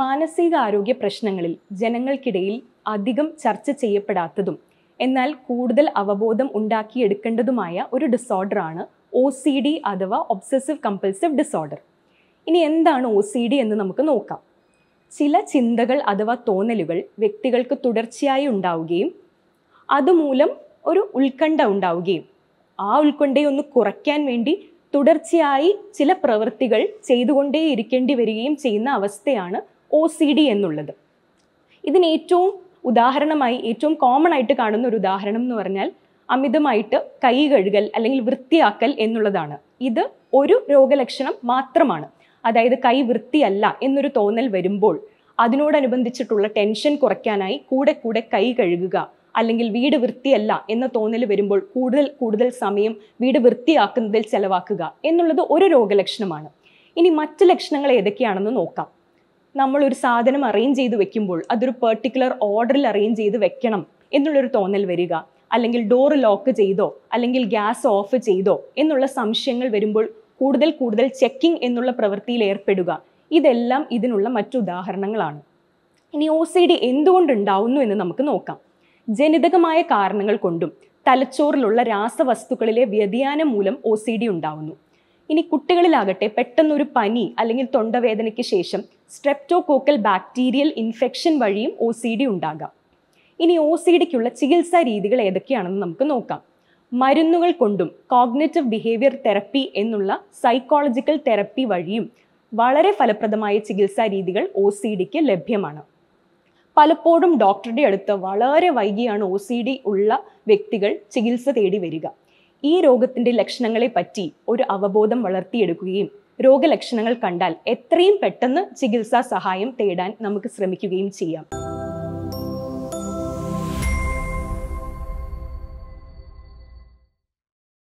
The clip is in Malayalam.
മാനസികാരോഗ്യ പ്രശ്നങ്ങളിൽ ജനങ്ങൾക്കിടയിൽ അധികം ചർച്ച ചെയ്യപ്പെടാത്തതും എന്നാൽ കൂടുതൽ അവബോധം ഉണ്ടാക്കിയെടുക്കേണ്ടതുമായ ഒരു ഡിസോർഡറാണ് OCD അഥവാ ഒബ്സസീവ് കമ്പൽസീവ് ഡിസോർഡർ. ഇനി എന്താണ് OCD എന്ന് നമുക്ക് നോക്കാം. ചില ചിന്തകൾ അഥവാ തോന്നലുകൾ വ്യക്തികൾക്ക് തുടർച്ചയായി ഉണ്ടാവുകയും അതുമൂലം ഒരു ഉത്കണ്ഠ ഉണ്ടാവുകയും ആ ഉത്കണ്ഠയൊന്ന് കുറയ്ക്കാൻ വേണ്ടി തുടർച്ചയായി ചില പ്രവൃത്തികൾ ചെയ്തുകൊണ്ടേയിരിക്കേണ്ടി വരികയും ചെയ്യുന്ന അവസ്ഥയാണ് OCD എന്നുള്ളത്. ഇതിന് ഉദാഹരണമായി ഏറ്റവും കോമൺ ആയിട്ട് കാണുന്ന ഒരു ഉദാഹരണം എന്ന് പറഞ്ഞാൽ അമിതമായിട്ട് കൈ കഴുകൽ അല്ലെങ്കിൽ വൃത്തിയാക്കൽ എന്നുള്ളതാണ്. ഇത് ഒരു രോഗലക്ഷണം മാത്രമാണ്. അതായത് കൈ വൃത്തിയല്ല എന്നൊരു തോന്നൽ വരുമ്പോൾ അതിനോടനുബന്ധിച്ചിട്ടുള്ള ടെൻഷൻ കുറയ്ക്കാനായി കൂടെ കൂടെ കൈ കഴുകുക, അല്ലെങ്കിൽ വീട് വൃത്തിയല്ല എന്ന തോന്നൽ വരുമ്പോൾ കൂടുതൽ സമയം വീട് വൃത്തിയാക്കുന്നതിൽ ചെലവാക്കുക എന്നുള്ളത് ഒരു രോഗലക്ഷണമാണ്. ഇനി മറ്റ് ലക്ഷണങ്ങൾ ഏതൊക്കെയാണെന്ന് നോക്കാം. നമ്മളൊരു സാധനം അറേഞ്ച് ചെയ്ത് വെക്കുമ്പോൾ അതൊരു പെർട്ടിക്കുലർ ഓർഡറിൽ അറേഞ്ച് ചെയ്ത് വെക്കണം എന്നുള്ളൊരു തോന്നൽ വരിക, അല്ലെങ്കിൽ ഡോർ ലോക്ക് ചെയ്തോ അല്ലെങ്കിൽ ഗ്യാസ് ഓഫ് ചെയ്തോ എന്നുള്ള സംശയങ്ങൾ വരുമ്പോൾ കൂടുതൽ ചെക്കിംഗ് എന്നുള്ള പ്രവൃത്തിയിൽ ഏർപ്പെടുക, ഇതെല്ലാം ഇതിനുള്ള മറ്റു ഉദാഹരണങ്ങളാണ്. ഇനി OCD എന്തുകൊണ്ടുണ്ടാവുന്നു എന്ന് നമുക്ക് നോക്കാം. ജനിതകമായ കാരണങ്ങൾ കൊണ്ടും തലച്ചോറിലുള്ള രാസവസ്തുക്കളിലെ വ്യതിയാനം മൂലം OCD ഉണ്ടാവുന്നു. ഇനി കുട്ടികളിലാകട്ടെ പെട്ടെന്നൊരു പനി അല്ലെങ്കിൽ തൊണ്ടവേദനയ്ക്ക് ശേഷം സ്ട്രെപ്റ്റോകോക്കൽ ബാക്ടീരിയൽ ഇൻഫെക്ഷൻ വഴിയും OCD ഉണ്ടാകാം. ഇനി OCDക്കുള്ള ചികിത്സാ രീതികൾ ഏതൊക്കെയാണെന്ന് നമുക്ക് നോക്കാം. മരുന്നുകൾ കൊണ്ടും കോഗ്നിറ്റീവ് ബിഹേവിയർ തെറപ്പി എന്നുള്ള സൈക്കോളജിക്കൽ തെറപ്പി വഴിയും വളരെ ഫലപ്രദമായ ചികിത്സാ രീതികൾ OCDക്ക് ലഭ്യമാണ്. പലപ്പോഴും ഡോക്ടറുടെ അടുത്ത് വളരെ വൈകിയാണ് OCD ഉള്ള വ്യക്തികൾ ചികിത്സ തേടി വരിക. ഈ രോഗത്തിൻ്റെ ലക്ഷണങ്ങളെ പറ്റി ഒരു അവബോധം വളർത്തിയെടുക്കുകയും രോഗലക്ഷണങ്ങൾ കണ്ടാൽ എത്രയും പെട്ടെന്ന് ചികിത്സാ സഹായം തേടാൻ നമുക്ക് ശ്രമിക്കുകയും ചെയ്യാം.